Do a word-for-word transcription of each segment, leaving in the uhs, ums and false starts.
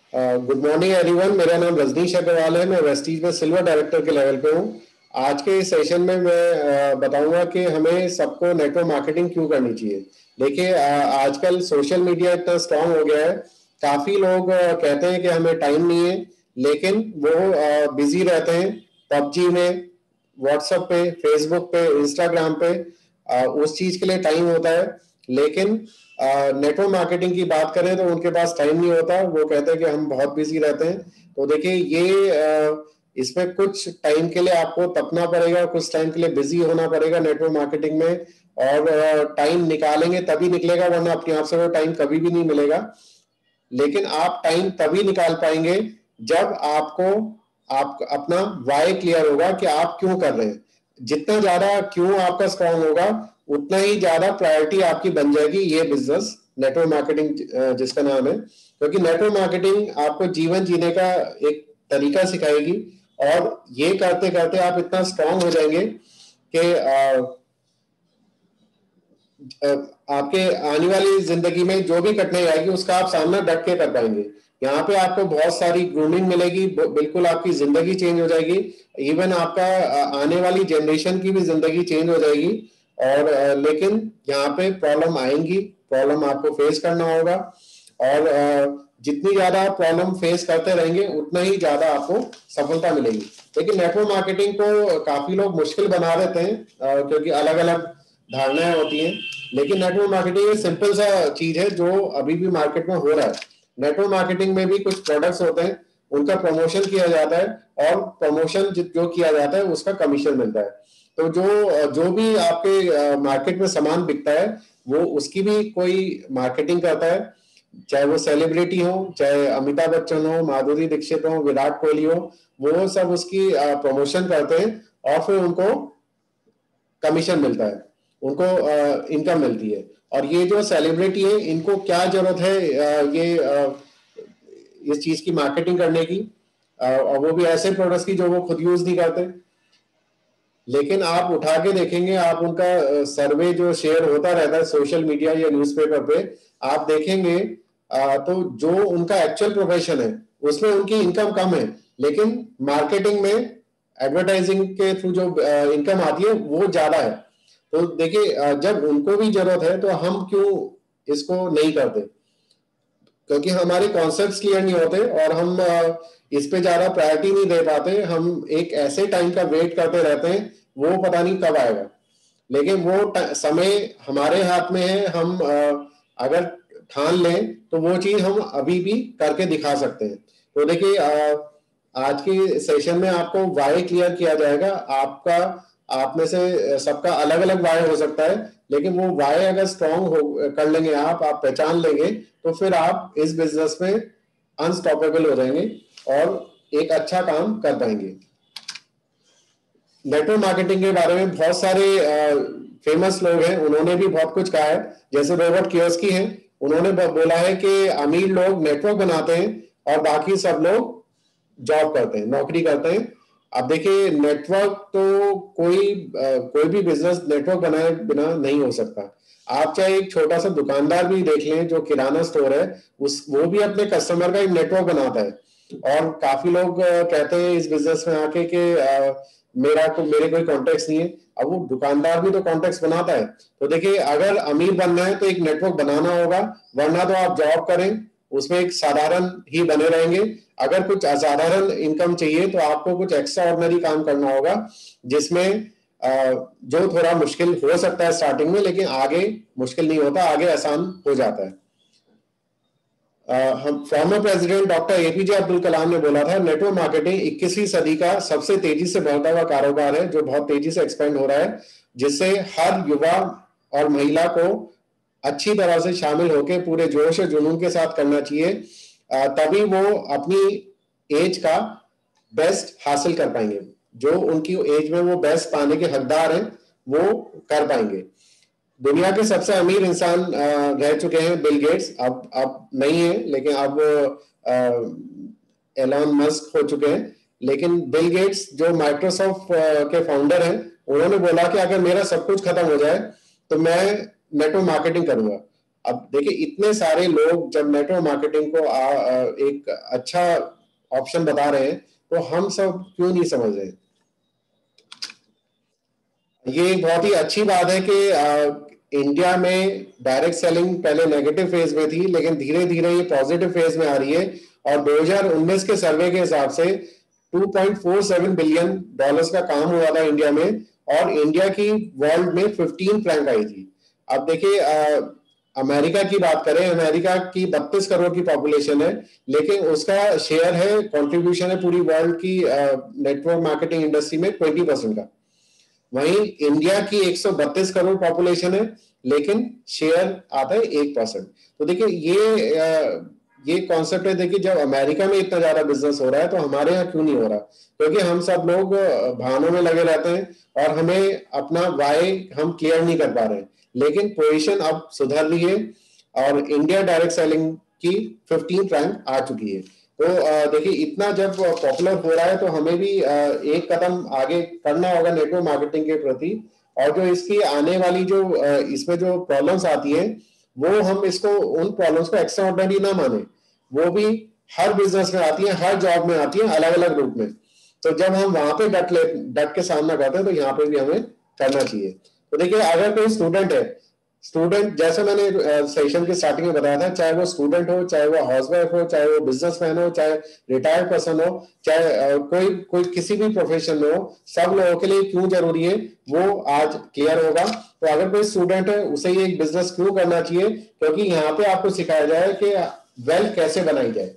Good morning everyone. मेरा नाम रजनीश अग्रवाल है। मैं वेस्टीज में सिल्वर डायरेक्टर के लेवल पे हूँ। आज के इस सेशन में मैं बताऊंगा कि हमें सबको नेटवर्क मार्केटिंग क्यों करनी चाहिए। देखिए, आजकल सोशल मीडिया इतना स्ट्रांग हो गया है। काफी लोग कहते हैं कि हमें टाइम नहीं है, लेकिन वो बिजी रहते हैं पबजी में, व्हाट्सएप पे, फेसबुक पे, इंस्टाग्राम पे। उस चीज के लिए टाइम होता है, लेकिन नेटवर्क मार्केटिंग की बात करें तो उनके पास टाइम नहीं होता। वो कहते हैं कि हम बहुत बिजी रहते हैं। तो देखिए, ये इसमें कुछ टाइम के लिए आपको तपना पड़ेगा, कुछ टाइम के लिए बिजी होना पड़ेगा नेटवर्क मार्केटिंग में, और टाइम निकालेंगे तभी निकलेगा, वरना अपने आप से वो टाइम कभी भी नहीं मिलेगा। लेकिन आप टाइम तभी निकाल पाएंगे जब आपको आप अपना वाई क्लियर होगा कि आप क्यों कर रहे हैं। जितना ज्यादा क्यों आपका स्ट्रांग होगा, उतना ही ज्यादा प्रायोरिटी आपकी बन जाएगी ये बिजनेस, नेटवर्क मार्केटिंग जिसका नाम है। क्योंकि नेटवर्क मार्केटिंग आपको जीवन जीने का एक तरीका सिखाएगी, और ये करते करते आप इतना स्ट्रांग हो जाएंगे कि आपके आने वाली जिंदगी में जो भी कठिनाई आएगी उसका आप सामना डट के कर पाएंगे। यहाँ पे आपको बहुत सारी ग्रूमिंग मिलेगी, बिल्कुल आपकी जिंदगी चेंज हो जाएगी। इवन आपका आने वाली जनरेशन की भी जिंदगी चेंज हो जाएगी। और लेकिन यहाँ पे प्रॉब्लम आएंगी, प्रॉब्लम आपको फेस करना होगा, और जितनी ज्यादा प्रॉब्लम फेस करते रहेंगे उतना ही ज्यादा आपको सफलता मिलेगी। लेकिन नेटवर्क मार्केटिंग को काफी लोग मुश्किल बना देते हैं, क्योंकि अलग अलग धारणाएं होती हैं। लेकिन नेटवर्क मार्केटिंग एक सिंपल सा चीज है जो अभी भी मार्केट में हो रहा है। नेटवर्क मार्केटिंग में भी कुछ प्रोडक्ट्स होते हैं, उनका प्रमोशन किया जाता है, और प्रमोशन जो किया जाता है उसका कमीशन मिलता है। तो जो जो भी आपके मार्केट में सामान बिकता है, वो उसकी भी कोई मार्केटिंग करता है, चाहे वो सेलिब्रिटी हो, चाहे अमिताभ बच्चन हो, माधुरी दीक्षित हो, विराट कोहली हो, वो सब उसकी प्रमोशन करते हैं, और फिर उनको कमीशन मिलता है, उनको इनकम मिलती है। और ये जो सेलिब्रिटी है, इनको क्या जरूरत है आ, ये आ, इस चीज की मार्केटिंग करने की, आ, और वो भी ऐसे प्रोडक्ट्स की जो वो खुद यूज नहीं करते। लेकिन आप उठा के देखेंगे, आप उनका सर्वे जो शेयर होता रहता है सोशल मीडिया या न्यूज़पेपर पे, आप देखेंगे आ, तो जो उनका एक्चुअल प्रोफेशन है उसमें उनकी इनकम कम है, लेकिन मार्केटिंग में एडवर्टाइजिंग के थ्रू जो इनकम आती है वो ज्यादा है। तो देखिए, जब उनको भी जरूरत है तो हम क्यों इसको नहीं करते? क्योंकि हमारे कॉन्सेप्ट्स क्लियर नहीं होते, और हम इस पे ज्यादा प्रायोरिटी नहीं दे पाते। हम एक ऐसे टाइम का वेट करते रहते हैं, वो पता नहीं कब आएगा। लेकिन वो समय हमारे हाथ में है। हम अगर ठान लें तो वो चीज हम अभी भी करके दिखा सकते हैं। तो देखिए, आज की सेशन में आपको वाई क्लियर किया जाएगा। आपका आप में से सबका अलग अलग वाई हो सकता है, लेकिन वो वाई अगर स्ट्रांग हो कर लेंगे, आप आप पहचान लेंगे, तो फिर आप इस बिजनेस में अनस्टॉपेबल हो जाएंगे और एक अच्छा काम कर पाएंगे। नेटवर्क मार्केटिंग के बारे में बहुत सारे फेमस लोग हैं, उन्होंने भी बहुत कुछ कहा है। जैसे रॉबर्ट कियोस्की हैं, उन्होंने बोला है कि अमीर लोग नेटवर्क बनाते हैं और बाकी सब लोग जॉब करते हैं, नौकरी करते हैं। अब देखिए, नेटवर्क तो कोई कोई भी बिजनेस नेटवर्क बनाए बिना नहीं हो सकता। आप चाहे एक छोटा सा दुकानदार भी देख लें जो किराना स्टोर है, उस वो भी अपने कस्टमर का एक नेटवर्क बनाता है। और काफी लोग कहते हैं इस बिजनेस में आके कि मेरा को मेरे कोई कॉन्टेक्ट नहीं है। अब वो दुकानदार भी तो कॉन्टेक्ट बनाता है। तो देखिए, अगर अमीर बनना है तो एक नेटवर्क बनाना होगा, वरना तो आप जॉब करें, उसमें एक साधारण ही बने रहेंगे। अगर कुछ असाधारण इनकम चाहिए तो आपको कुछ एक्स्ट्रा ऑर्डिनरी काम करना होगा, जिसमें जो थोड़ा मुश्किल हो सकता है स्टार्टिंग में, लेकिन आगे मुश्किल नहीं होता, आगे आसान हो जाता है। हम former president doctor APJ Abdul Kalam ने बोला था, नेटवर्क मार्केटिंग इक्कीसवीं सदी का सबसे तेजी से बढ़ता हुआ कारोबार है जो बहुत तेजी से एक्सपेंड हो रहा है, जिससे हर युवा और महिला को अच्छी तरह से शामिल होकर पूरे जोश और जुनून के साथ करना चाहिए। तभी वो अपनी एज का बेस्ट हासिल कर पाएंगे। जो उनकी एज में वो बेस्ट पाने के हकदार हैं, वो कर पाएंगे। दुनिया के सबसे अमीर इंसान रह चुके हैं बिल गेट्स, अब अब नहीं है, लेकिन अब एलन मस्क हो चुके हैं। लेकिन बिल गेट्स जो माइक्रोसॉफ्ट के फाउंडर हैं, उन्होंने बोला कि अगर मेरा सब कुछ खत्म हो जाए तो मैं नेटवर्क मार्केटिंग करूंगा। अब देखिए इतने सारे लोग जब नेटवर्क मार्केटिंग को आ, आ, एक अच्छा ऑप्शन बता रहे हैं तो हम सब क्यों नहीं समझ रहे? ये एक बहुत ही अच्छी बात है कि आ, इंडिया में डायरेक्ट सेलिंग पहले नेगेटिव फेज में थी, लेकिन धीरे धीरे ये पॉजिटिव फेज में आ रही है। और दो हज़ार उन्नीस के सर्वे के हिसाब से two point four seven billion dollars का काम हुआ था इंडिया में, और इंडिया की वर्ल्ड में फिफ्टीन रैंक आई थी। अब देखिए अमेरिका की बात करें, अमेरिका की बत्तीस करोड़ की पॉपुलेशन है, लेकिन उसका शेयर है, कंट्रीब्यूशन है पूरी वर्ल्ड की नेटवर्क मार्केटिंग इंडस्ट्री में ट्वेंटी परसेंट का। वहीं इंडिया की एक सौ बत्तीस करोड़ पॉपुलेशन है, लेकिन शेयर आता है एक परसेंट। तो देखिए ये ये कॉन्सेप्ट है। देखिए जब अमेरिका में इतना ज्यादा बिजनेस हो रहा है तो हमारे यहाँ क्यों नहीं हो रहा? क्योंकि हम सब लोग बहानों में लगे रहते हैं और हमें अपना वाई हम क्लियर नहीं कर पा रहे हैं। लेकिन पोजीशन अब सुधर रही है और इंडिया डायरेक्ट सेलिंग की फिफ्टीन रैंक आ चुकी है। तो देखिए इतना जब पॉपुलर हो रहा है तो हमें भी एक कदम आगे करना होगा नेटवर्क मार्केटिंग के प्रति। और जो इसकी आने वाली जो इसमें जो प्रॉब्लम्स आती है वो हम इसको उन प्रॉब्लम्स को एक्स्ट्रा ऑर्डिनरी ना माने, वो भी हर बिजनेस में आती है, हर जॉब में आती है, अलग अलग रूप में। तो जब हम वहां पे डट ले डट के सामना करते हैं तो यहाँ पे भी हमें करना चाहिए। तो देखिए अगर कोई स्टूडेंट है, स्टूडेंट जैसे मैंने सेशन के स्टार्टिंग में बताया था, चाहे वो स्टूडेंट हो, चाहे वो हाउसवाइफ हो, चाहे वो बिजनेसमैन हो, चाहे रिटायर्ड पर्सन हो, चाहे कोई कोई किसी भी प्रोफेशन में हो, सब लोगों के लिए क्यों जरूरी है वो आज क्लियर होगा। तो अगर कोई स्टूडेंट है उसे ये एक बिजनेस क्यों करना चाहिए, क्योंकि यहाँ पे आपको सिखाया जाए कि वेल्थ कैसे बनाई जाए।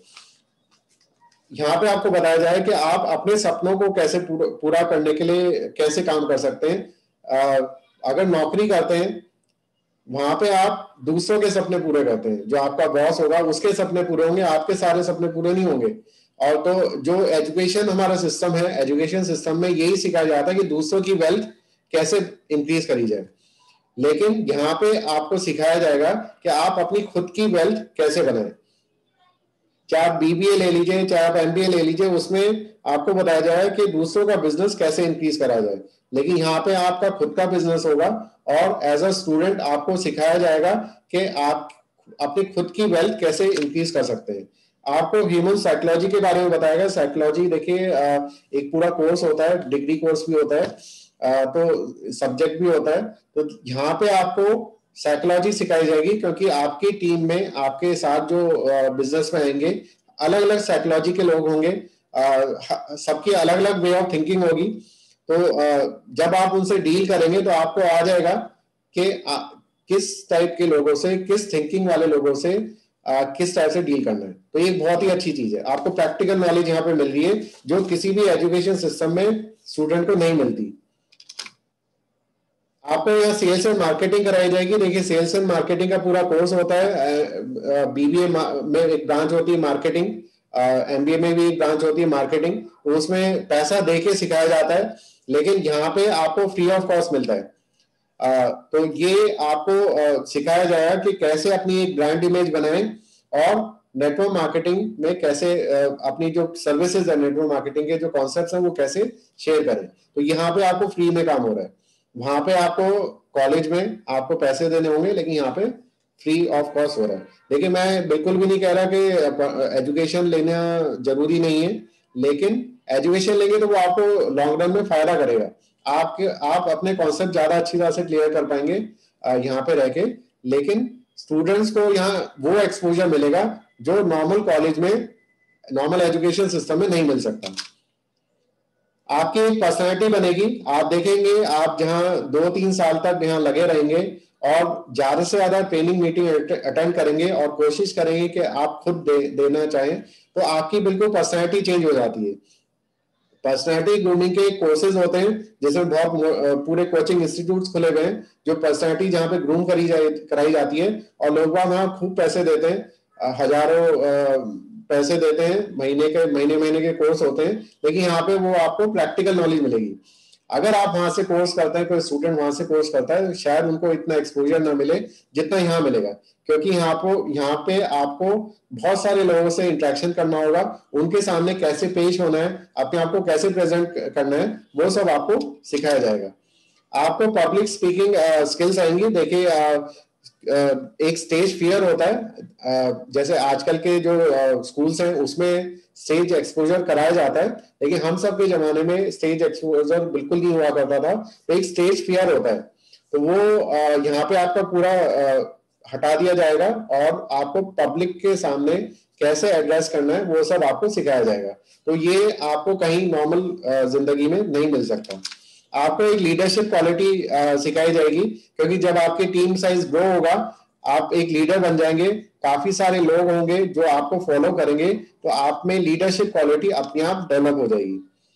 यहाँ पे आपको बताया जाए कि आप अपने सपनों को कैसे पूरा, पूरा करने के लिए कैसे काम कर सकते हैं। अगर नौकरी करते हैं वहां पे आप दूसरों के सपने पूरे करते हैं, जो आपका बॉस होगा उसके सपने पूरे होंगे, आपके सारे सपने पूरे नहीं होंगे। और तो जो एजुकेशन हमारा सिस्टम है, एजुकेशन सिस्टम में यही सिखाया जाता है कि दूसरों की वेल्थ कैसे इंक्रीज करी जाए। लेकिन यहाँ पे आपको सिखाया जाएगा कि आप अपनी खुद की वेल्थ कैसे बनाएं। चाहे आप बीबीए ले लीजिए, चाहे आप एमबीए ले लीजिए, उसमें आपको बताया जाए कि दूसरों का बिजनेस कैसे इंक्रीज करा जाए। लेकिन यहाँ पे आपका खुद का बिजनेस होगा और एज अ स्टूडेंट आपको सिखाया जाएगा कि आप अपनी खुद की वेल्थ कैसे इंक्रीज कर सकते हैं। आपको ह्यूमन साइकोलॉजी के बारे में बताएगा। साइकोलॉजी देखिए एक पूरा कोर्स होता है, डिग्री कोर्स भी होता है, तो सब्जेक्ट भी होता है। तो यहाँ पे आपको साइकोलॉजी सिखाई जाएगी, क्योंकि आपकी टीम में आपके साथ जो बिजनेस में आएंगे अलग अलग साइकोलॉजी के लोग होंगे, सबकी अलग अलग वे ऑफ थिंकिंग होगी। तो जब आप उनसे डील करेंगे तो आपको आ जाएगा कि किस टाइप के लोगों से, किस थिंकिंग वाले लोगों से किस टाइप से डील करना है। तो ये बहुत ही अच्छी चीज है, आपको प्रैक्टिकल नॉलेज यहाँ पे मिल रही है जो किसी भी एजुकेशन सिस्टम में स्टूडेंट को नहीं मिलती। आपको यहाँ सेल्स एंड मार्केटिंग कराई जाएगी। देखिए सेल्स एंड मार्केटिंग का पूरा कोर्स होता है। बीबीए में एक ब्रांच होती है मार्केटिंग, एमबीए में भी एक ब्रांच होती है मार्केटिंग। तो उसमें पैसा दे के सिखाया जाता है, लेकिन यहाँ पे आपको फ्री ऑफ कॉस्ट मिलता है। आ, तो ये आपको सिखाया जाएगा कि कैसे अपनी एक ब्रांड इमेज बनाएं और नेटवर्क मार्केटिंग में कैसे अपनी जो सर्विसेज है, नेटवर्क मार्केटिंग के जो कॉन्सेप्ट्स हैं वो कैसे शेयर करें। तो यहाँ पे आपको फ्री में काम हो रहा है। वहां पे आपको कॉलेज में आपको पैसे देने होंगे, लेकिन यहाँ पे फ्री ऑफ कॉस्ट हो रहा है। देखिए मैं बिल्कुल भी नहीं कह रहा कि एजुकेशन लेना जरूरी नहीं है, लेकिन एजुकेशन लेंगे तो वो आपको लॉन्ग रन में फायदा करेगा। आपके आप अपने कॉन्सेप्ट ज्यादा अच्छी तरह से क्लियर कर पाएंगे यहाँ पे रह के। लेकिन स्टूडेंट्स को यहाँ वो एक्सपोजर मिलेगा जो नॉर्मल कॉलेज में, नॉर्मल एजुकेशन सिस्टम में नहीं मिल सकता। आपकी एक पर्सनैलिटी बनेगी। आप देखेंगे आप जहां दो तीन साल तक यहाँ लगे रहेंगे और ज्यादा से ज्यादा ट्रेनिंग मीटिंग अटेंड करेंगे और कोशिश करेंगे कि आप खुद दे, देना चाहें, तो आपकी बिल्कुल पर्सनैलिटी चेंज हो जाती है। पर्सनैलिटी ग्रूमिंग के कोर्सेज होते हैं, जिसमें बहुत पूरे कोचिंग इंस्टीट्यूट्स खुले हुए हैं जो पर्सनैलिटी जहाँ पे ग्रूम करी जाए कराई जाती है, और लोग वहां खूब पैसे देते हैं, हजारों पैसे देते हैं, महीने के महीने महीने के कोर्स होते हैं। लेकिन यहाँ पे वो आपको प्रैक्टिकल नॉलेज मिलेगी। अगर आप वहां से कोर्स करते हैं, कोई स्टूडेंट वहां से कोर्स करता है, शायद उनको इतना एक्सपोजर ना मिले जितना यहाँ मिलेगा, क्योंकि यहाँ को यहाँ पे आपको बहुत सारे लोगों से इंटरेक्शन करना होगा, उनके सामने कैसे पेश होना है, अपने आप को कैसे प्रेजेंट करना है, वो सब आपको सिखाया जाएगा। आपको पब्लिक स्पीकिंग स्किल्स आएंगी। देखिए एक स्टेज फियर होता है, जैसे आजकल के जो स्कूल्स हैं उसमें स्टेज एक्सपोजर कराया जाता है, लेकिन हम सब के जमाने में स्टेज एक्सपोजर बिल्कुल नहीं हुआ करता था, तो एक स्टेज फियर होता है, तो वो यहाँ पे आपका पूरा हटा दिया जाएगा और आपको पब्लिक के सामने कैसे एड्रेस करना है वो सब आपको सिखाया जाएगा। तो ये आपको कहीं नॉर्मल जिंदगी में नहीं मिल सकता। आपको एक लीडरशिप क्वालिटी सिखाई जाएगी, क्योंकि जब आपकी टीम साइज ग्रो होगा, आप एक लीडर बन जाएंगे, काफी सारे लोग होंगे जो आपको फॉलो करेंगे, तो आप में लीडरशिप क्वालिटी अपने आप डेवलप हो जाएगी।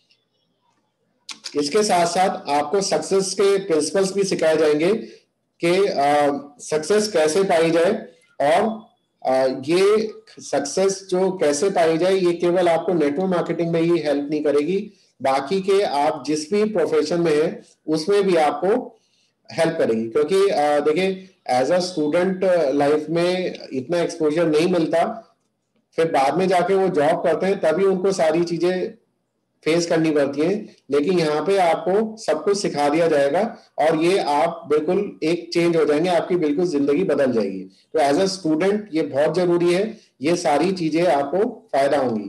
इसके साथ साथ आपको सक्सेस के प्रिंसिपल्स भी सिखाए जाएंगे कि सक्सेस कैसे पाई जाए, और आ, ये सक्सेस जो कैसे पाई जाए ये केवल आपको नेटवर्क मार्केटिंग में ही हेल्प नहीं करेगी, बाकी के आप जिस भी प्रोफेशन में है उसमें भी आपको हेल्प करेगी। क्योंकि देखिए एज अ स्टूडेंट लाइफ में इतना एक्सपोजर नहीं मिलता, फिर बाद में जाके वो जॉब करते हैं तभी उनको सारी चीजें फेस करनी पड़ती है, लेकिन यहाँ पे आपको सब कुछ सिखा दिया जाएगा और ये आप बिल्कुल एक चेंज हो जाएंगे, आपकी बिल्कुल जिंदगी बदल जाएगी। तो एज अ स्टूडेंट ये बहुत जरूरी है, ये सारी चीजें आपको फायदा होंगी।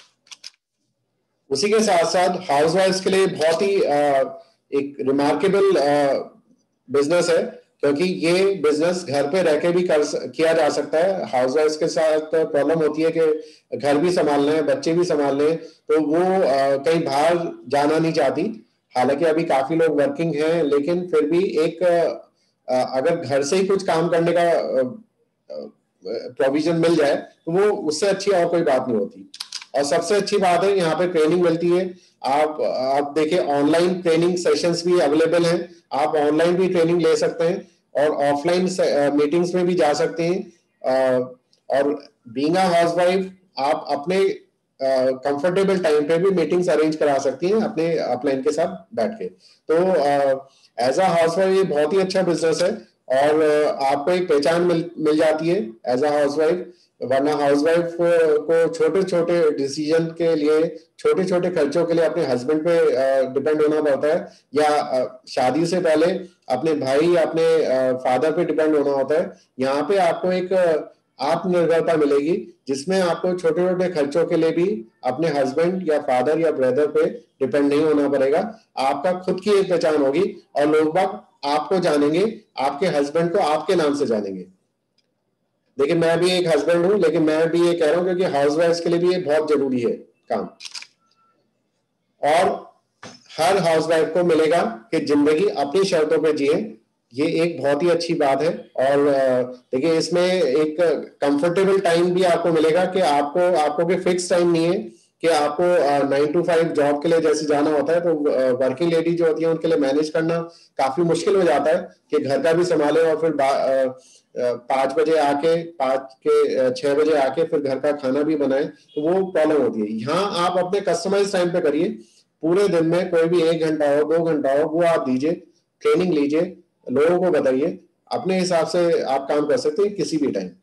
उसी के साथ साथ हाउसवाइफ्स के लिए बहुत ही एक रिमार्केबल बिजनेस है, क्योंकि ये बिजनेस घर पे रह के भी कर किया जा सकता है। हाउसवाइफ्स के साथ प्रॉब्लम होती है कि घर भी संभालना है, बच्चे भी संभालने हैं, तो वो कहीं बाहर जाना नहीं चाहती। हालांकि अभी काफी लोग वर्किंग हैं, लेकिन फिर भी एक अगर घर से ही कुछ काम करने का प्रोविजन मिल जाए तो वो उससे अच्छी और कोई बात नहीं होती। और सबसे अच्छी बात है यहाँ पे ट्रेनिंग मिलती है। आप आप देखिए ऑनलाइन ट्रेनिंग सेशंस भी अवेलेबल हैं, आप ऑनलाइन भी ट्रेनिंग ले सकते हैं और ऑफलाइन मीटिंग्स में भी जा सकते हैं। और बीइंग अ हाउसवाइफ आप अपने कंफर्टेबल टाइम पे भी मीटिंग्स अरेंज करा सकती हैं अपने अपलाइन के साथ बैठ के। तो एज अ हाउसवाइफ ये बहुत ही अच्छा बिजनेस है और आपको एक पहचान मिल मिल जाती है एज अ हाउसवाइफ। वरना हाउसवाइफ को छोटे छोटे डिसीजन के लिए, छोटे छोटे खर्चों के लिए अपने हस्बैंड पे डिपेंड होना पड़ता है, या शादी से पहले अपने भाई या अपने फादर पे डिपेंड होना होता है। यहाँ पे आपको एक आत्मनिर्भरता मिलेगी, जिसमें आपको छोटे छोटे खर्चों के लिए भी अपने हस्बैंड या फादर या ब्रदर पे डिपेंड नहीं होना पड़ेगा। आपका खुद की एक पहचान होगी और लोग बाग आपको जानेंगे, आपके हस्बैंड को आपके नाम से जानेंगे। देखिए मैं भी एक हस्बैंड हूं, लेकिन मैं भी ये कह रहा हूं क्योंकि हाउसवाइफ के लिए भी ये बहुत जरूरी है काम। और हर हाउसवाइफ को मिलेगा कि जिंदगी अपनी शर्तों पे जिए, ये एक बहुत ही अच्छी बात है। और देखिए इसमें एक कंफर्टेबल टाइम भी आपको मिलेगा कि आपको आपको कोई फिक्स टाइम नहीं है कि आपको नाइन टू फाइव जॉब के लिए जैसे जाना होता है। तो वर्किंग लेडी जो होती है उनके लिए मैनेज करना काफी मुश्किल हो जाता है कि घर का भी संभाले और फिर पांच बजे आके पांच के छह बजे आके फिर घर का खाना भी बनाए, तो वो प्रॉब्लम होती है। यहाँ आप अपने कस्टमाइज टाइम पे करिए, पूरे दिन में कोई भी एक घंटा हो दो घंटा हो वो आप दीजिए, ट्रेनिंग लीजिए, लोगों को बताइए, अपने हिसाब से आप काम कर सकते हैं किसी भी टाइम।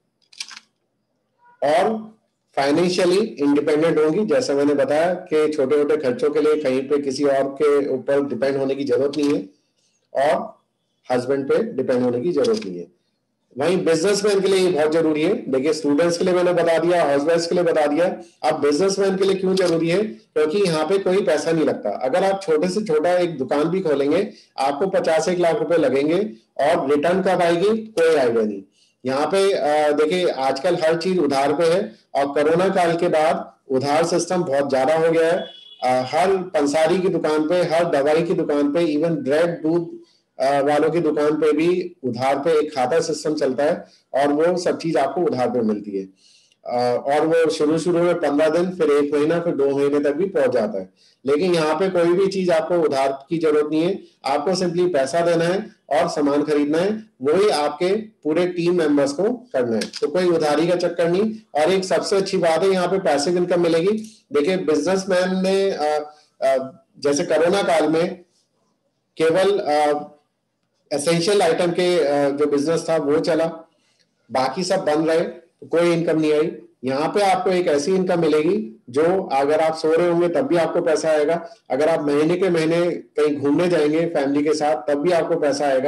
और फाइनेंशियली इंडिपेंडेंट होंगी, जैसा मैंने बताया कि छोटे छोटे खर्चों के लिए कहीं पे किसी और के ऊपर डिपेंड होने की जरूरत नहीं है और हस्बैंड पे डिपेंड होने की जरूरत नहीं है। वहीं बिजनेसमैन के लिए ये बहुत जरूरी है। देखिए स्टूडेंट्स के लिए मैंने बता दिया, हाउसवाइफ्स के लिए बता दिया, अब बिजनेसमैन के लिए क्यों जरूरी है, क्योंकि यहाँ पे कोई पैसा नहीं लगता। अगर आप छोटे से छोटा एक दुकान भी खोलेंगे आपको पचास एक लाख रुपए लगेंगे और रिटर्न कब आएगी कोई आइडिया नहीं। यहाँ पे देखिए आजकल हर चीज उधार पे है और कोरोना काल के बाद उधार सिस्टम बहुत ज्यादा हो गया है। हर पंसारी की दुकान पे, हर दवाई की दुकान पे, इवन ब्रेड दूध वालों की दुकान पे भी उधार पे एक खाता सिस्टम चलता है और वो सब चीज आपको उधार पे मिलती है। और वो शुरू शुरू में पंद्रह दिन, फिर एक महीना, फिर दो महीने तक भी पहुंच जाता है। लेकिन यहाँ पे कोई भी चीज आपको उधार की जरूरत नहीं है, आपको सिंपली पैसा देना है और सामान खरीदना है, वही आपके पूरे टीम मेंबर्स को करना है। तो कोई उधारी का चक्कर नहीं। और एक सबसे अच्छी बात है यहाँ पे पैसिव इनकम मिलेगी। देखिए बिजनेसमैन ने जैसे कोरोना काल में केवल एसेंशियल आइटम के जो बिजनेस था वो चला, बाकी सब बंद रहे, तो कोई इनकम नहीं आई। यहाँ पे आपको एक ऐसी इनकम मिलेगी जो अगर आप सो रहे होंगे तब भी आपको पैसा आएगा, अगर आप महीने के महीने कहीं घूमने जाएंगे फैमिली के साथ तब भी आपको पैसा आएगा।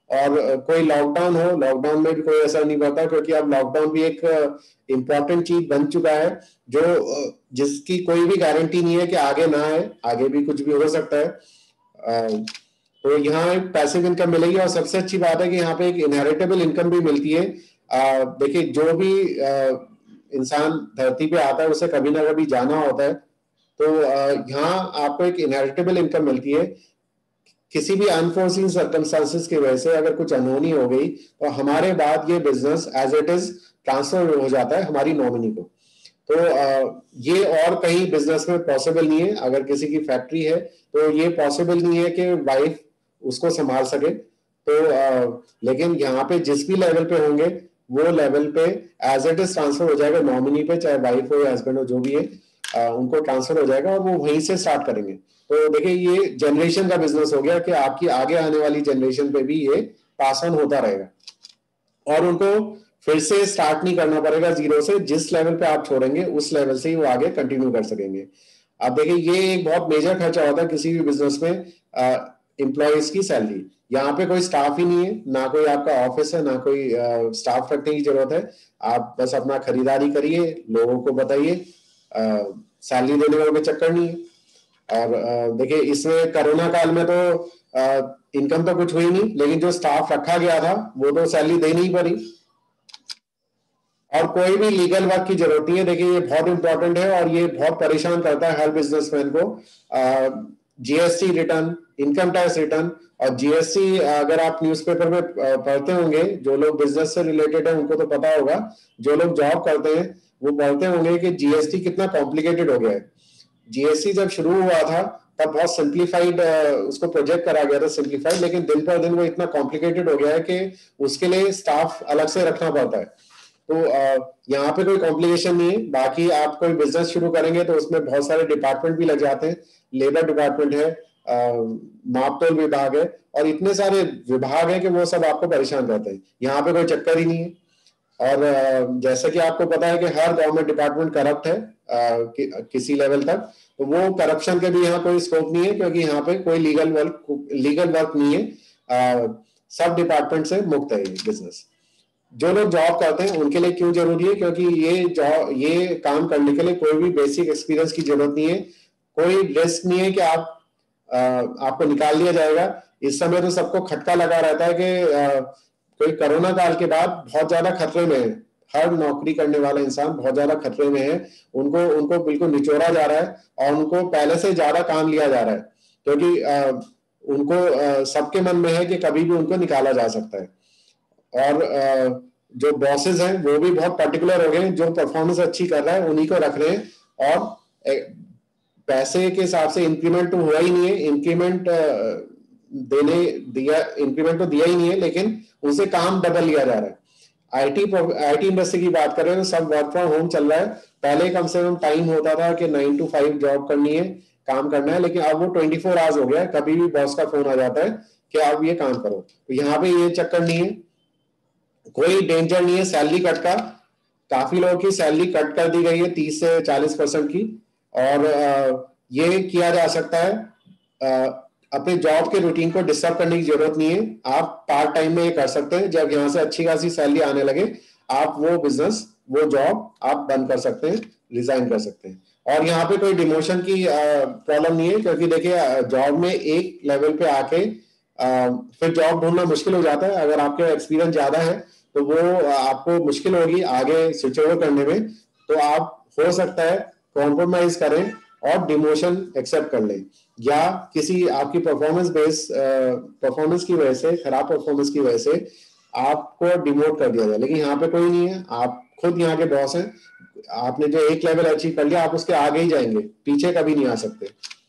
और कोई लॉकडाउन हो, लॉकडाउन में भी कोई असर नहीं पड़ता, क्योंकि अब लॉकडाउन भी एक इम्पॉर्टेंट चीज बन चुका है जो जिसकी कोई भी गारंटी नहीं है कि आगे ना आए, आगे भी कुछ भी हो सकता है। तो यहाँ एक पैसिव इनकम मिलेगी, और सबसे अच्छी बात है कि यहाँ पे एक इनहेरिटेबल इनकम भी मिलती है। देखिए, जो भी आ, इंसान धरती पे आता है उसे कभी ना कभी जाना होता है, तो यहाँ आपको एक इनहेरिटेबल इनकम मिलती है। किसी भी अनफोर्सिन सर्कमस्टांसेस की वजह से अगर कुछ अनहोनी हो गई तो हमारे बाद ये business as it is transfer हो जाता है हमारी नॉमिनी को। तो ये और कहीं बिजनेस में पॉसिबल नहीं है। अगर किसी की फैक्ट्री है तो ये पॉसिबल नहीं है कि वाइफ उसको संभाल सके। तो लेकिन यहाँ पे जिस भी लेवल पे होंगे वो लेवल पे एज इट इज ट्रांसफर हो जाएगा नॉमिनी पे, चाहे वाइफ हो या हस्बैंड हो, जो भी है उनको ट्रांसफर हो जाएगा और वो वहीं से स्टार्ट करेंगे। तो देखिए, ये जनरेशन का बिजनेस हो गया कि आपकी आगे आने वाली जनरेशन पे भी ये पास ऑन होता रहेगा, और उनको फिर से स्टार्ट नहीं करना पड़ेगा जीरो से। जिस लेवल पे आप छोड़ेंगे उस लेवल से ही वो आगे कंटिन्यू कर सकेंगे। अब देखिए, ये एक बहुत मेजर खर्चा होता है किसी भी बिजनेस में, एम्प्लॉयज की सैलरी। यहाँ पे कोई स्टाफ ही नहीं है, ना कोई आपका ऑफिस है, ना कोई स्टाफ रखने की जरूरत है। आप बस अपना खरीदारी करिए, लोगों को बताइए, सैलरी देने का कोई चक्कर नहीं है। और देखिए, इसमें कोरोना काल में तो इनकम तो कुछ हुई नहीं, लेकिन जो स्टाफ रखा गया था वो तो सैलरी देनी ही पड़ी। और कोई भी लीगल वर्क की जरूरत नहीं है। देखिए, ये बहुत इंपॉर्टेंट है और ये बहुत परेशान करता है हर बिजनेसमैन को। GST return, income tax return, और जीएसटी अगर आप न्यूज़पेपर में पढ़ते होंगे, जो लोग बिजनेस से रिलेटेड है उनको तो पता होगा, जो लोग जॉब करते हैं वो पढ़ते होंगे कि जीएसटी कितना कॉम्प्लिकेटेड हो गया है। जीएसटी जब शुरू हुआ था तब बहुत सिंप्लीफाइड उसको प्रोजेक्ट करा गया था, सिंप्लीफाइड, लेकिन दिन पर दिन वो इतना कॉम्प्लिकेटेड हो गया है कि उसके लिए स्टाफ अलग से रखना पड़ता है। तो यहाँ पे कोई कॉम्प्लिकेशन नहीं है। बाकी आप कोई बिजनेस शुरू करेंगे तो उसमें बहुत सारे डिपार्टमेंट भी लग जाते हैं, लेबर डिपार्टमेंट है, मापतोल विभाग है, और इतने सारे विभाग हैं कि वो सब आपको परेशान करते हैं। यहाँ पे कोई चक्कर ही नहीं है। और जैसा कि आपको पता है कि हर गवर्नमेंट डिपार्टमेंट करप्ट है कि, किसी लेवल तक, तो वो करप्शन के भी यहाँ कोई स्कोप नहीं है, क्योंकि यहाँ पे कोई लीगल वर्क लीगल वर्क नहीं है। आ, सब डिपार्टमेंट से मुक्त है ये बिजनेस। जो लोग जॉब करते हैं उनके लिए क्यों जरूरी है? क्योंकि ये जॉब ये काम करने के लिए कोई भी बेसिक एक्सपीरियंस की जरूरत नहीं है। कोई रिस्क नहीं है कि आप आ, आपको निकाल लिया जाएगा। इस समय तो सबको खटका लगा रहता है कि आ, कोई कोरोना काल के बाद बहुत ज्यादा खतरे में है। हर नौकरी करने वाला इंसान बहुत ज्यादा खतरे में है। उनको उनको बिल्कुल निचोड़ा जा रहा है और उनको पहले से ज्यादा काम लिया जा रहा है, क्योंकि आ, उनको सबके मन में है कि कभी भी उनको निकाला जा सकता है। और जो बॉसेस हैं वो भी बहुत पर्टिकुलर हो गए, जो परफॉर्मेंस अच्छी कर रहा है उन्हीं को रख रहे हैं। और पैसे के हिसाब से इंक्रीमेंट तो हुआ ही नहीं है, इंक्रीमेंट देने दिया इंक्रीमेंट तो दिया ही नहीं है, लेकिन उनसे काम डबल लिया जा रहा है। आईटी आईटी इंडस्ट्री की बात करें तो सब वर्क फ्रॉम होम चल रहा है। पहले कम से कम टाइम होता था कि नाइन टू फाइव जॉब करनी है, काम करना है, लेकिन अब वो ट्वेंटी फोर आवर्स हो गया है। कभी भी बॉस का फोन आ जाता है कि आप ये काम करो। तो यहाँ पे ये चक्कर नहीं है, कोई डेंजर नहीं है सैलरी कट का। काफी लोगों की सैलरी कट कर दी गई है तीस से चालीस परसेंट की, और ये किया जा सकता है। अपने जॉब के रूटीन को डिस्टर्ब करने की जरूरत नहीं है। आप पार्ट टाइम में ये कर सकते हैं। जब यहाँ से अच्छी खासी सैलरी आने लगे, आप वो बिजनेस वो जॉब आप बंद कर सकते हैं, रिजाइन कर सकते हैं। और यहाँ पे कोई डिमोशन की प्रॉब्लम नहीं है, क्योंकि देखिए जॉब में एक लेवल पे आके फिर जॉब ढूंढना मुश्किल हो जाता है। अगर आपके एक्सपीरियंस ज्यादा है तो वो आपको मुश्किल होगी आगे स्विच ओवर करने में। तो आप हो सकता है कॉम्प्रोमाइज करें और डिमोशन एक्सेप्ट कर लें, या किसी आपकी परफॉर्मेंस बेस परफॉर्मेंस की वजह से, खराब परफॉर्मेंस की वजह से आपको डिमोट कर दिया जाए। लेकिन यहाँ पे कोई नहीं है, आप खुद यहाँ के बॉस हैं। आपने जो एक लेवल अचीव कर लिया, आप उसके आगे ही जाएंगे, पीछे कभी नहीं आ सकते।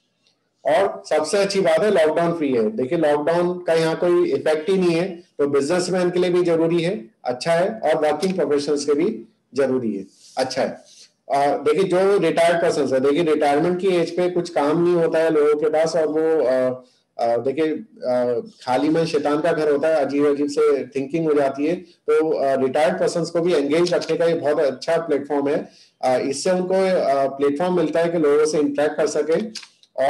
और सबसे अच्छी बात है लॉकडाउन फ्री है। देखिए, लॉकडाउन का यहाँ कोई इफेक्ट ही नहीं है, तो बिजनेसमैन के लिए भी जरूरी है, अच्छा है, और वर्किंग प्रोफेशनल्स के भी जरूरी है, अच्छा है। देखिए, जो रिटायर्ड पर्सन है, देखिए रिटायरमेंट की एज पे कुछ काम नहीं होता है लोगों के पास, और वो देखिए खाली मन शैतान का घर होता है, अजीब अजीब से थिंकिंग हो जाती है। तो रिटायर्ड पर्सन को भी एंगेज रखने का ये बहुत अच्छा प्लेटफॉर्म है। इससे उनको प्लेटफॉर्म मिलता है कि लोगों से इंटरेक्ट कर सके और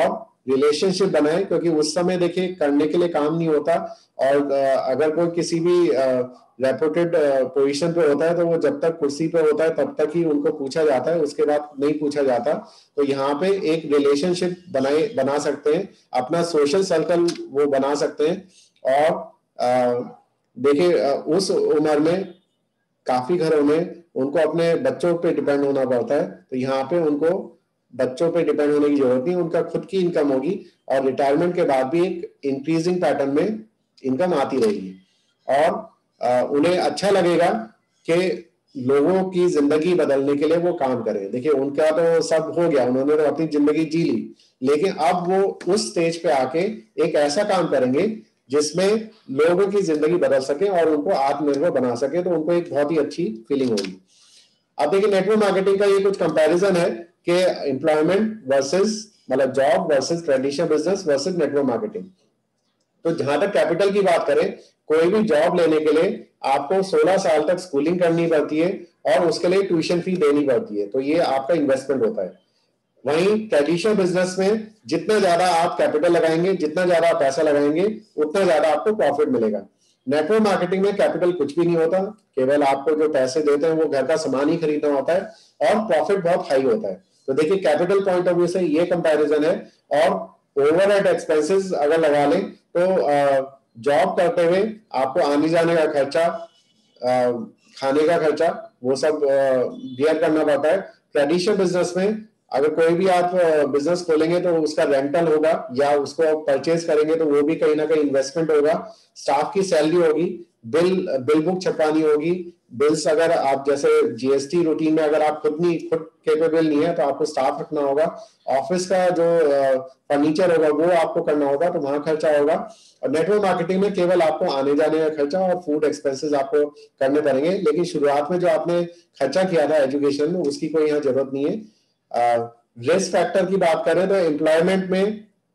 रिलेशनशिप बनाए, क्योंकि उस समय देखिए करने के लिए काम नहीं होता, और अगर कोई किसी भी रेपुटेड पोजीशन पे होता है तो वो जब तक कुर्सी पे होता है तब तक ही उनको पूछा जाता है, उसके बाद नहीं पूछा जाता। तो यहाँ पे एक रिलेशनशिप बनाए बना सकते हैं, अपना सोशल सर्कल वो बना सकते हैं। और देखिए उस उम्र में काफी घरों में उनको अपने बच्चों पे डिपेंड होना पड़ता है, तो यहाँ पे उनको बच्चों पे डिपेंड होने की जरूरत नहीं, उनका खुद की इनकम होगी और रिटायरमेंट के बाद भी एक इंक्रीजिंग पैटर्न में इनकम आती रहेगी। और आ, उन्हें अच्छा लगेगा कि लोगों की जिंदगी बदलने के लिए वो काम करें। देखिए उनका तो सब हो गया, उन्होंने तो अपनी जिंदगी जी ली, लेकिन अब वो उस स्टेज पे आके एक ऐसा काम करेंगे जिसमें लोगों की जिंदगी बदल सके और उनको आत्मनिर्भर बना सके, तो उनको एक बहुत ही अच्छी फीलिंग होगी। अब देखिए नेटवर्क मार्केटिंग का ये कुछ कंपैरिजन है कि एम्प्लॉयमेंट वर्सेस, मतलब job versus traditional business versus network marketing. तो जहां तक कैपिटल की बात करें, कोई भी जॉब लेने के लिए आपको सोलह साल तक स्कूलिंग करनी पड़ती है और उसके लिए ट्यूशन फी देनी पड़ती है, तो ये आपका इन्वेस्टमेंट होता है। वहीं ट्रेडिशनल बिजनेस में जितना ज्यादा आप कैपिटल लगाएंगे, जितना ज्यादा आप पैसा लगाएंगे, उतना ज्यादा आपको प्रॉफिट मिलेगा। नेटवर्क मार्केटिंग में कैपिटल कुछ भी नहीं होता, केवल आपको जो पैसे देते हैं वो घर का सामान ही खरीदना होता है और प्रॉफिट बहुत हाई होता है। तो देखिए कैपिटल पॉइंट ऑफ व्यू से ये कंपैरिजन है। और ओवरहेड एक्सपेंसेस अगर लगा लें तो जॉब करते हुए आपको आने जाने का खर्चा, खाने का खर्चा, वो सब बियर करना पड़ता है। ट्रेडिशनल बिजनेस में अगर कोई भी आप बिजनेस खोलेंगे तो उसका रेंटल होगा या उसको परचेज करेंगे तो वो भी कहीं ना कहीं इन्वेस्टमेंट होगा, स्टाफ की सैलरी होगी, बिल बिल बुक छपवानी होगी, बिल्स अगर आप जैसे जीएसटी रूटीन में अगर आप खुद नहीं खुद कैपेबल नहीं है तो आपको स्टाफ रखना होगा, ऑफिस का जो फर्नीचर होगा वो आपको करना होगा, तो वहां खर्चा होगा। और नेटवर्क मार्केटिंग में केवल आपको आने जाने का खर्चा और फूड एक्सपेंसेस आपको करने पड़ेंगे, लेकिन शुरुआत में जो आपने खर्चा किया था एजुकेशन में उसकी कोई यहाँ जरूरत नहीं है। रिस्क फैक्टर की बात करें तो एम्प्लॉयमेंट में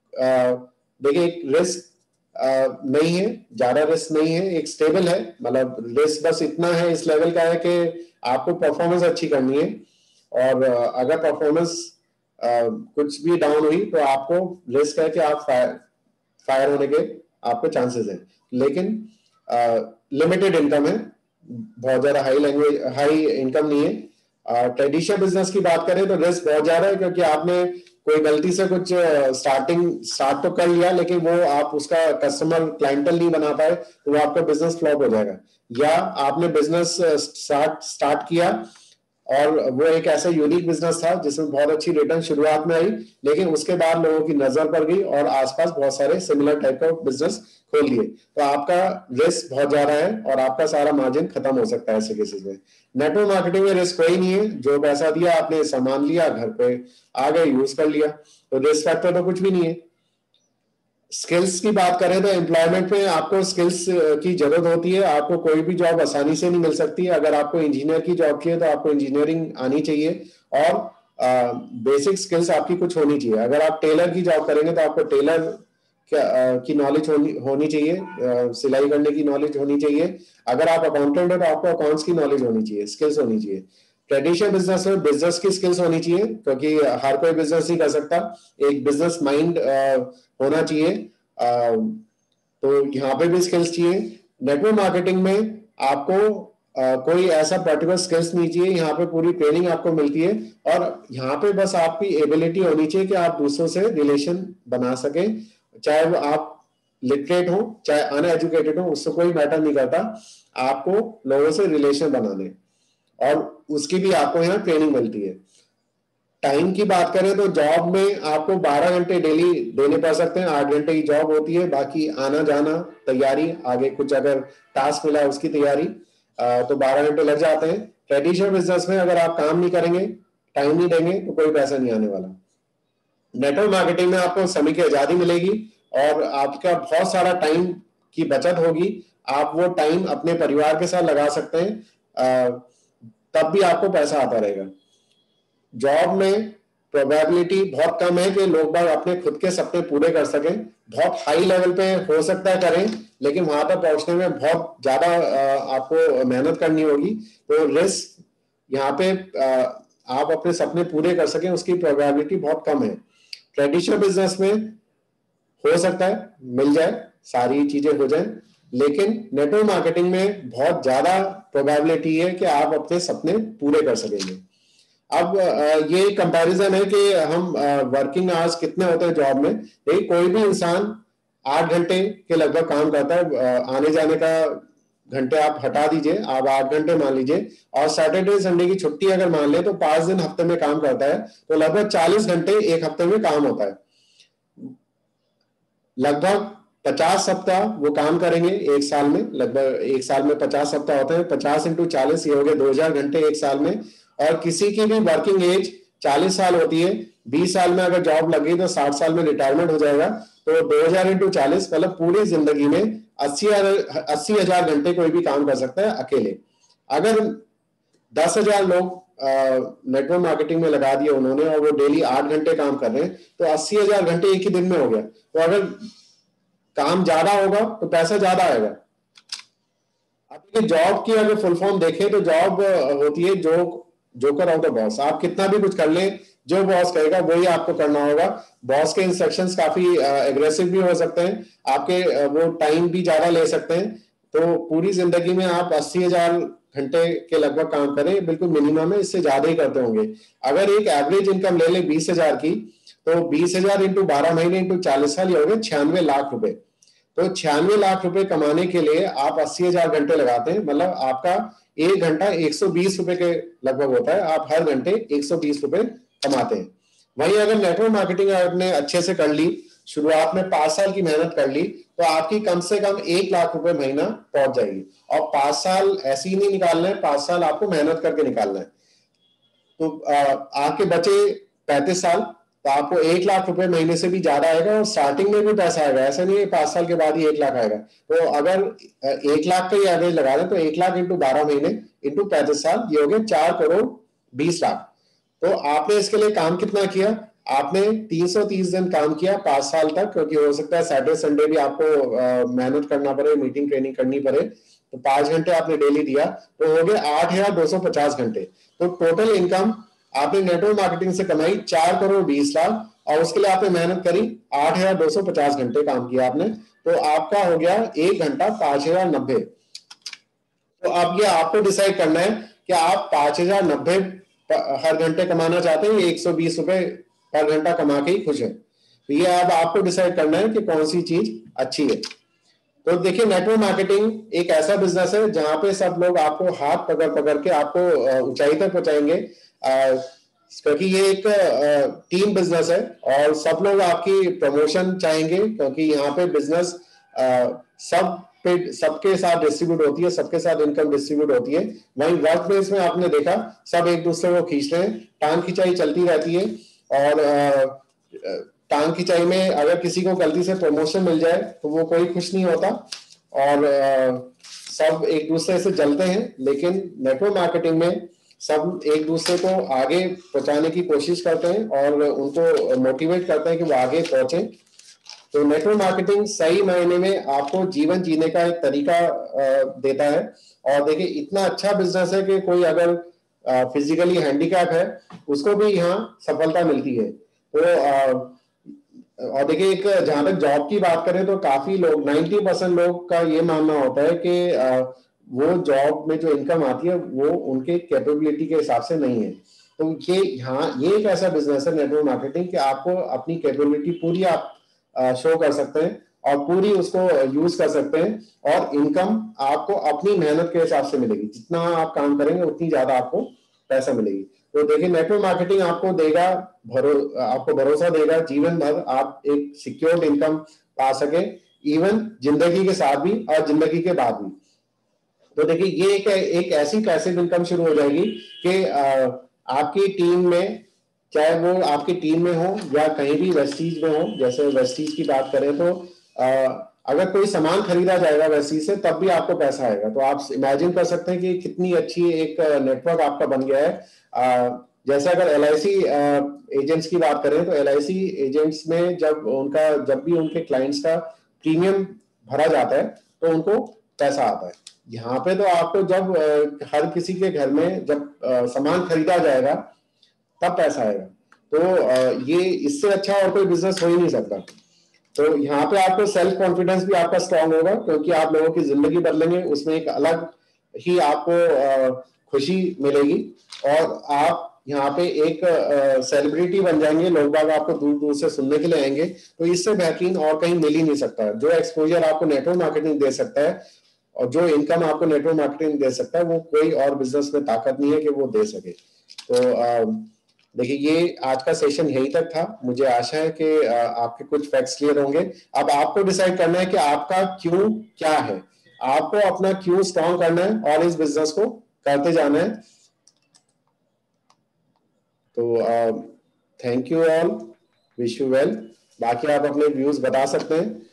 देखिए एक रिस्क नहीं है, ज्यादा रिस्क नहीं है, एक स्टेबल है, मतलब रिस्क बस इतना है इस लेवल का है कि आपको परफॉर्मेंस अच्छी करनी है, और अगर परफॉर्मेंस कुछ भी डाउन हुई तो आपको रिस्क है कि आप फायर फायर होने के आपको चांसेस है, लेकिन लिमिटेड इनकम है, बहुत ज्यादा हाई लैंग्वेज हाई इनकम नहीं है। ट्रेडिशनल uh, बिजनेस की बात करें तो रिस्क बहुत ज्यादा है, क्योंकि आपने कोई गलती से कुछ स्टार्टिंग स्टार्ट तो कर लिया लेकिन वो आप उसका कस्टमर क्लाइंटल नहीं बना पाए तो वो आपका बिजनेस फ्लॉप हो जाएगा। या आपने बिजनेस स्टार्ट स्टार्ट किया और वो एक ऐसा यूनिक बिजनेस था जिसमें बहुत अच्छी रिटर्न शुरुआत में आई, लेकिन उसके बाद लोगों की नजर पड़ गई और आसपास बहुत सारे सिमिलर टाइप का बिजनेस खोल लिए, तो आपका रिस्क बहुत ज्यादा है और आपका सारा मार्जिन खत्म हो सकता है ऐसे केसेस में। नेटवर्क मार्केटिंग में रिस्क कोई नहीं है, जो पैसा दिया आपने सामान लिया घर पे आ गए यूज कर लिया, तो रिस्क फैक्टर तो कुछ भी नहीं है। स्किल्स की बात करें तो एम्प्लॉयमेंट में आपको स्किल्स की जरूरत होती है, आपको कोई भी जॉब आसानी से नहीं मिल सकती। अगर आपको इंजीनियर की जॉब चाहिए तो आपको इंजीनियरिंग आनी चाहिए और बेसिक स्किल्स आपकी कुछ होनी चाहिए। अगर आप टेलर की जॉब करेंगे तो आपको टेलर की नॉलेज होनी होनी चाहिए, सिलाई करने की नॉलेज होनी चाहिए। अगर आप अकाउंटेंट हो तो आपको अकाउंट्स की नॉलेज होनी चाहिए, स्किल्स होनी चाहिए। ट्रेडिशनल बिजनेस में बिजनेस की स्किल्स होनी चाहिए, क्योंकि हर कोई बिजनेस नहीं कर सकता, एक बिजनेस माइंड होना चाहिए, आ, तो यहाँ पे भी स्किल्स चाहिए। नेटवर्क मार्केटिंग में आपको आ, कोई ऐसा पर्टिकुलर स्किल्स नहीं चाहिए, यहाँ पे पूरी ट्रेनिंग आपको मिलती है और यहाँ पे बस आपकी एबिलिटी होनी चाहिए कि आप दूसरों से रिलेशन बना सके, चाहे वो आप लिटरेट हो चाहे अनएजुकेटेड हो, उससे कोई मैटर नहीं करता, आपको लोगों से रिलेशन बनाने और उसकी भी आपको यहाँ ट्रेनिंग मिलती है। टाइम की बात करें तो जॉब में आपको बारह घंटे डेली देने पड़ सकते हैं, आठ घंटे की जॉब होती है, बाकी आना जाना तैयारी आगे कुछ अगर टास्क मिला उसकी तैयारी, तो बारह घंटे लग जाते हैं। ट्रेडिशनल बिजनेस में अगर आप काम नहीं करेंगे, टाइम नहीं देंगे तो कोई पैसा नहीं आने वाला। नेटवर्क मार्केटिंग में आपको समय की आजादी मिलेगी और आपका बहुत सारा टाइम की बचत होगी, आप वो टाइम अपने परिवार के साथ लगा सकते हैं, तब भी आपको पैसा आता रहेगा। जॉब में प्रोबेबिलिटी बहुत कम है कि लोग बाग अपने खुद के सपने पूरे कर सकें, बहुत हाई लेवल पे हो सकता है करें, लेकिन वहां तक पहुंचने में बहुत ज्यादा आपको मेहनत करनी होगी, तो रिस्क यहाँ पे आप अपने सपने पूरे कर सकें उसकी प्रोबेबिलिटी बहुत कम है। ट्रेडिशनल बिजनेस में हो सकता है मिल जाए, सारी चीजें हो जाए, लेकिन नेटवर्क मार्केटिंग में बहुत ज्यादा प्रोबेबिलिटी है कि आप अपने सपने पूरे कर सकेंगे। अब ये कंपैरिजन है कि हम वर्किंग आवर्स कितने होते हैं जॉब में। देखिए कोई भी इंसान आठ घंटे के लगभग काम करता है, आने जाने का घंटे आप हटा दीजिए, आप आठ घंटे मान लीजिए, और सैटरडे संडे की छुट्टी अगर मान ले तो पांच दिन हफ्ते में काम करता है, तो लगभग चालीस घंटे एक हफ्ते में काम होता है। लगभग पचास सप्ताह वो काम करेंगे एक साल में, लगभग एक साल में पचास सप्ताह होते हैं, पचास इंटू चालीस ये हो गए दो हजार घंटे एक साल में। और किसी की भी वर्किंग एज चालीस साल होती है, बीस साल में अगर जॉब लगी तो साठ साल में रिटायरमेंट हो जाएगा, तो दो हजार इंटू चालीस मतलब पूरी जिंदगी में अस्सी अस्सी हजार घंटे कोई भी काम कर सकता है अकेले। अगर दस हजार लोग नेटवर्क मार्केटिंग में लगा दिए उन्होंने और वो डेली आठ घंटे काम कर रहे हैं, तो अस्सी हजार घंटे एक ही दिन में हो गया। तो अगर काम ज्यादा होगा तो पैसा ज्यादा आएगा। अब जॉब की अगर फुल फॉर्म देखें तो जॉब होती है जो जोकर ऑफ द बॉस। आप कितना भी कुछ कर ले, जो बॉस कहेगा वही आपको करना होगा। बॉस के इंस्ट्रक्शंस काफी एग्रेसिव भी हो सकते हैं, आपके वो टाइम भी ज्यादा ले सकते हैं। तो पूरी जिंदगी में आप अस्सी हजार घंटे के लगभग काम करें, बिल्कुल मिनिमम है, इससे ज्यादा ही करते होंगे। अगर एक एवरेज इनकम ले ले बीस हजार की, तो बीस हजार इंटू बारह महीने इंटू चालीस साल ये हो गए छियानवे लाख रुपए। तो छियानवे लाख रुपए कमाने के लिए आप अस्सी हजार घंटे लगाते हैं, मतलब आपका एक घंटा एक सौ बीस रुपए के लगभग होता है। आप हर घंटे एक सौ बीस रुपए कमाते हैं। वहीं अगर नेटवर्क मार्केटिंग आपने अच्छे से कर ली, शुरुआत में पांच साल की मेहनत कर ली, तो आपकी कम से कम एक लाख रुपए महीना पहुंच जाएगी। और पांच साल ऐसे ही नहीं निकालना है, पांच साल आपको मेहनत करके निकालना है। तो आपके बचे पैंतीस साल, तो आपको एक लाख रुपए महीने से भी ज्यादा आएगा, और स्टार्टिंग में भी पैसा आएगा। ऐसा नहीं है पांच साल के बाद ही एक लाख आएगा। तो अगर एक लाख का ही एवरेज लगा दें तो एक लाख इंटू बारह महीने इंटू पैंतीस साल ये हो गए चार करोड़ बीस लाख। तो आपने इसके लिए काम कितना किया? आपने तीन सौ तीस दिन काम किया पांच साल तक, क्योंकि हो सकता है सैटरडे संडे भी आपको मेहनत करना पड़े, मीटिंग ट्रेनिंग करनी पड़े, तो पांच घंटे आपने डेली दिया, तो हो गए आठ हजार दो सौ पचास घंटे। तो टोटल इनकम आपने नेटवर्क मार्केटिंग से कमाई चार करोड़ बीस लाख, और उसके लिए आपने मेहनत करी आठ हजार दो सौ पचास घंटे काम किया आपने, तो आपका हो गया एक घंटा पांच हजार नब्बे। तो अब ये आपको डिसाइड करना है कि आप पांच हजार नब्बे हर घंटे कमाना चाहते हैं, एक सौ बीस रुपए हर घंटा कमा के ही खुश है। तो ये अब आपको डिसाइड करना है कि कौन सी चीज अच्छी है। तो देखिए नेटवर्क मार्केटिंग एक ऐसा बिजनेस है जहां पे सब लोग आपको हाथ पकड़ पकड़ के आपको ऊंचाई तक पहुंचाएंगे, क्योंकि ये एक टीम बिजनेस है और सब लोग आपकी प्रमोशन चाहेंगे, क्योंकि यहाँ पे बिजनेस सब पे सबके साथ डिस्ट्रीब्यूट होती है, सबके साथ इनकम डिस्ट्रीब्यूट होती है। वहीं वर्क प्लेस में आपने देखा सब एक दूसरे को खींच रहे हैं, टांग खिंचाई चलती रहती है। और टांग खिंचाई में अगर किसी को गलती से प्रमोशन मिल जाए तो वो कोई खुश नहीं होता, और सब एक दूसरे से जलते हैं। लेकिन नेटवर्क मार्केटिंग में सब एक दूसरे को आगे पहुंचाने की कोशिश करते हैं और उनको मोटिवेट करते हैं कि वो आगे पहुंचे। तो नेटवर्क मार्केटिंग सही मायने में आपको जीवन जीने का एक तरीका देता है। और देखिए इतना अच्छा बिजनेस है कि कोई अगर फिजिकली हैंडीकैप है उसको भी यहाँ सफलता मिलती है। तो और देखिए एक जहां तक जॉब की बात करें तो काफी लोग नब्बे परसेंट लोग का ये मानना होता है कि वो जॉब में जो इनकम आती है वो उनके कैपेबिलिटी के हिसाब से नहीं है। तो ये यहाँ ये एक ऐसा बिजनेस है नेटवर्क मार्केटिंग कि आपको अपनी कैपेबिलिटी पूरी आप शो कर सकते हैं और पूरी उसको यूज कर सकते हैं, और इनकम आपको अपनी मेहनत के हिसाब से मिलेगी। जितना आप काम करेंगे उतनी ज्यादा आपको पैसा मिलेगी। तो देखिए नेटवर्क मार्केटिंग आपको देगा भरो आपको भरोसा देगा जीवन भर आप एक सिक्योर्ड इनकम पा सके, इवन जिंदगी के साथ भी और जिंदगी के बाद भी। तो देखिए ये एक, एक ऐसी पैसिव इनकम शुरू हो जाएगी कि आपकी टीम में, चाहे वो आपकी टीम में हो या कहीं भी वेस्टीज में हो, जैसे वेस्टीज की बात करें तो आ, अगर कोई सामान खरीदा जाएगा वेस्टीज से तब भी आपको पैसा आएगा। तो आप इमेजिन कर सकते हैं कि कितनी अच्छी एक नेटवर्क आपका बन गया है। आ, जैसे अगर एल आई सी एजेंट्स की बात करें तो एल आई सी एजेंट्स में जब उनका जब भी उनके क्लाइंट्स का प्रीमियम भरा जाता है तो उनको पैसा आता है। यहाँ पे तो आपको जब हर किसी के घर में जब सामान खरीदा जाएगा तब पैसा आएगा। तो ये इससे अच्छा और कोई बिजनेस हो ही नहीं सकता। तो यहाँ पे आपको सेल्फ कॉन्फिडेंस भी आपका स्ट्रांग होगा, क्योंकि आप लोगों की जिंदगी बदलेंगे, उसमें एक अलग ही आपको खुशी मिलेगी और आप यहाँ पे एक सेलिब्रिटी बन जाएंगे, लोग बाग आपको दूर दूर से सुनने के लिए आएंगे। तो इससे बेहतरीन और कहीं मिल ही नहीं सकता। जो एक्सपोजर आपको नेटवर्क मार्केटिंग दे सकता है और जो इनकम आपको नेटवर्क मार्केटिंग दे सकता है, वो कोई और बिजनेस में ताकत नहीं है कि वो दे सके। तो देखिए, ये आज का सेशन यहीं तक था। मुझे आशा है कि आपके कुछ फैक्ट्स क्लियर होंगे। अब आपको डिसाइड करना है कि आपका क्यों क्या है, आपको अपना क्यों स्ट्रॉन्ग करना है और इस बिजनेस को करते जाना है। तो thank you all, wish you well. बाकी आप अपने व्यूज बता सकते हैं।